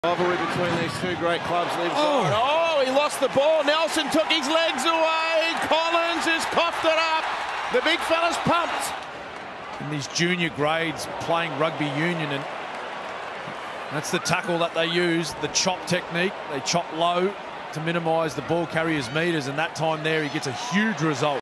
Rivalry between these two great clubs lives on. Oh, he lost the ball. Nelson took his legs away. Collins has coughed it up. The big fella's pumped. In these junior grades playing rugby union, and that's the tackle that they use, the chop technique. They chop low to minimise the ball carrier's metres, and that time there he gets a huge result.